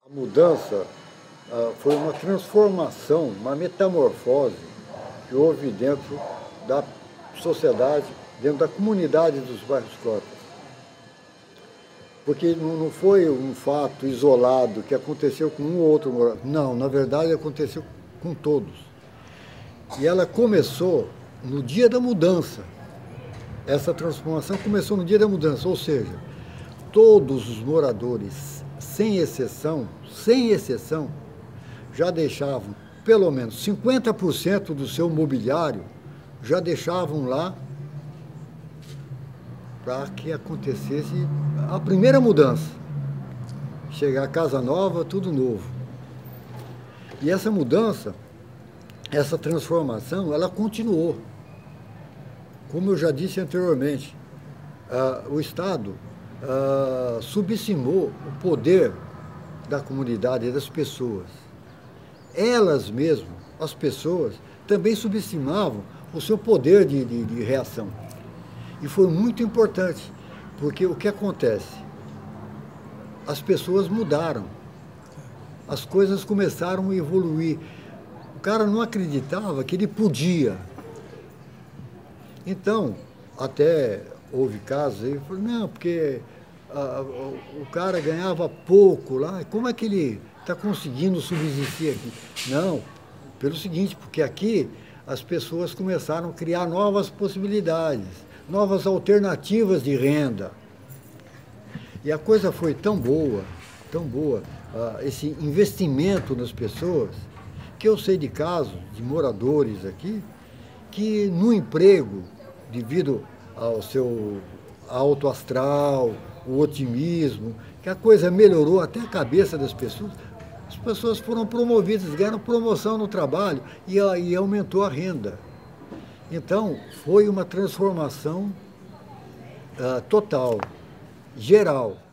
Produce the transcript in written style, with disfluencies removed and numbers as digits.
A mudança foi uma transformação, uma metamorfose que houve dentro da sociedade, dentro da comunidade dos bairros Cotas. Porque não foi um fato isolado que aconteceu com um ou outro morador. Não, na verdade aconteceu com todos. E ela começou no dia da mudança. Essa transformação começou no dia da mudança, ou seja, todos os moradores, sem exceção, já deixavam pelo menos 50% do seu mobiliário, já deixavam lá para que acontecesse a primeira mudança. Chegar a casa nova, tudo novo. E essa mudança, essa transformação, ela continuou. Como eu já disse anteriormente, o Estado subestimou o poder da comunidade e das pessoas. Elas mesmas, as pessoas, também subestimavam o seu poder de reação. E foi muito importante, porque o que acontece? As pessoas mudaram, as coisas começaram a evoluir. O cara não acreditava que ele podia. Então, até houve casos aí, falou, não, porque o cara ganhava pouco lá, como é que ele está conseguindo subsistir aqui? Não, pelo seguinte, porque aqui as pessoas começaram a criar novas possibilidades, novas alternativas de renda. E a coisa foi tão boa, esse investimento nas pessoas, que eu sei de casos de moradores aqui, que no emprego, devido ao seu alto astral, o otimismo, que a coisa melhorou até a cabeça das pessoas, as pessoas foram promovidas, ganharam promoção no trabalho e aumentou a renda. Então, foi uma transformação total, geral.